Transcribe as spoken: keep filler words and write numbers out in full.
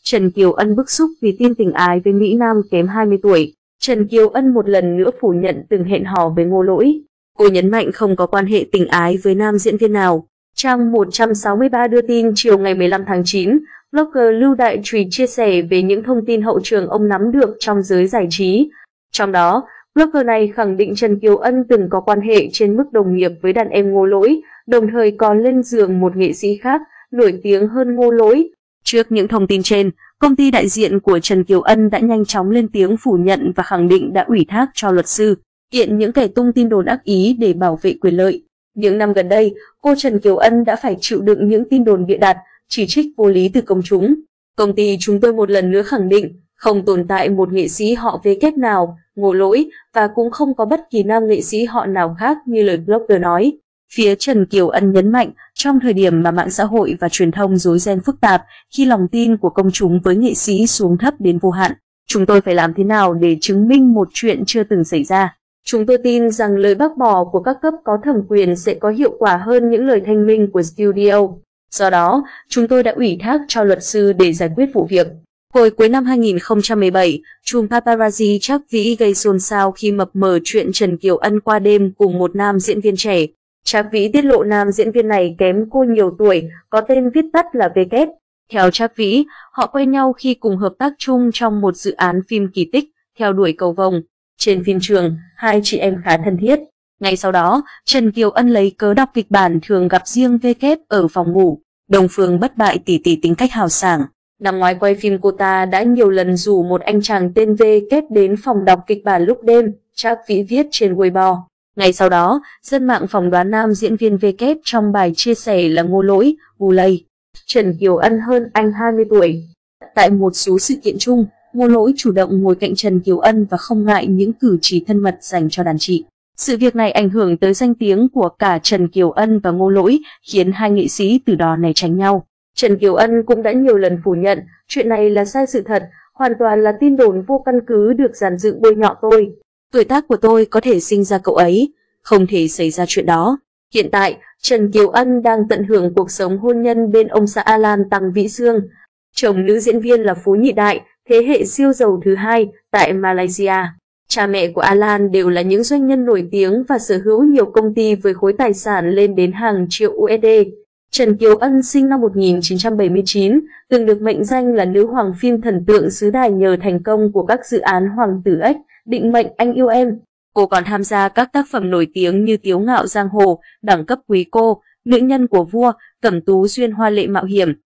Trần Kiều Ân bức xúc vì tin tình ái với Mỹ Nam kém hai mươi tuổi. Trần Kiều Ân một lần nữa phủ nhận từng hẹn hò với Ngô Lỗi. Cô nhấn mạnh không có quan hệ tình ái với nam diễn viên nào. Trang một trăm sáu mươi ba đưa tin chiều ngày mười lăm tháng chín, blogger Lưu Đại Trùy chia sẻ về những thông tin hậu trường ông nắm được trong giới giải trí. Trong đó, blogger này khẳng định Trần Kiều Ân từng có quan hệ trên mức đồng nghiệp với đàn em Ngô Lỗi, đồng thời còn lên giường một nghệ sĩ khác, nổi tiếng hơn Ngô Lỗi. Trước những thông tin trên, công ty đại diện của Trần Kiều Ân đã nhanh chóng lên tiếng phủ nhận và khẳng định đã ủy thác cho luật sư kiện những kẻ tung tin đồn ác ý để bảo vệ quyền lợi. Những năm gần đây, cô Trần Kiều Ân đã phải chịu đựng những tin đồn bịa đặt, chỉ trích vô lý từ công chúng. Công ty chúng tôi một lần nữa khẳng định, không tồn tại một nghệ sĩ họ V kép nào, Ngô Lỗi, và cũng không có bất kỳ nam nghệ sĩ họ nào khác như lời blogger nói. Phía Trần Kiều Ân nhấn mạnh, trong thời điểm mà mạng xã hội và truyền thông rối ren phức tạp, khi lòng tin của công chúng với nghệ sĩ xuống thấp đến vô hạn, chúng tôi phải làm thế nào để chứng minh một chuyện chưa từng xảy ra? Chúng tôi tin rằng lời bác bỏ của các cấp có thẩm quyền sẽ có hiệu quả hơn những lời thanh minh của studio. Do đó, chúng tôi đã ủy thác cho luật sư để giải quyết vụ việc. Hồi cuối năm hai nghìn không trăm mười bảy, chùm paparazzi Trác Vĩ gây xôn xao khi mập mờ chuyện Trần Kiều Ân qua đêm cùng một nam diễn viên trẻ. Trác Vĩ tiết lộ nam diễn viên này kém cô nhiều tuổi, có tên viết tắt là V kép. Theo Trác Vĩ, họ quen nhau khi cùng hợp tác chung trong một dự án phim kỳ tích, Theo đuổi cầu vồng. Trên phim trường, hai chị em khá thân thiết. Ngay sau đó, Trần Kiều Ân lấy cớ đọc kịch bản thường gặp riêng V kép ở phòng ngủ. Đồng Phương bất bại tỷ tỷ tính cách hào sảng. Năm ngoái quay phim cô ta đã nhiều lần rủ một anh chàng tên V kép đến phòng đọc kịch bản lúc đêm, Trác Vĩ viết trên Weibo. Ngay sau đó, dân mạng phỏng đoán nam diễn viên V kép trong bài chia sẻ là Ngô Lỗi, Gulay. Trần Kiều Ân hơn anh hai mươi tuổi. Tại một số sự kiện chung, Ngô Lỗi chủ động ngồi cạnh Trần Kiều Ân và không ngại những cử chỉ thân mật dành cho đàn chị. Sự việc này ảnh hưởng tới danh tiếng của cả Trần Kiều Ân và Ngô Lỗi, khiến hai nghệ sĩ từ đó né tránh nhau. Trần Kiều Ân cũng đã nhiều lần phủ nhận, chuyện này là sai sự thật, hoàn toàn là tin đồn vô căn cứ được dàn dựng bôi nhọ tôi. Tuổi tác của tôi có thể sinh ra cậu ấy, không thể xảy ra chuyện đó. Hiện tại, Trần Kiều Ân đang tận hưởng cuộc sống hôn nhân bên ông xã Alan Tăng Vĩ Dương. Chồng nữ diễn viên là Phú Nhị Đại, thế hệ siêu giàu thứ hai tại Malaysia. Cha mẹ của Alan đều là những doanh nhân nổi tiếng và sở hữu nhiều công ty với khối tài sản lên đến hàng triệu u ét đê. Trần Kiều Ân sinh năm một nghìn chín trăm bảy mươi chín, từng được mệnh danh là nữ hoàng phim thần tượng xứ Đài nhờ thành công của các dự án Hoàng tử Ếch, Định mệnh anh yêu em. Cô còn tham gia các tác phẩm nổi tiếng như Tiếu ngạo giang hồ, Đẳng cấp quý cô, Nữ nhân của vua, Cẩm tú duyên hoa lệ mạo hiểm.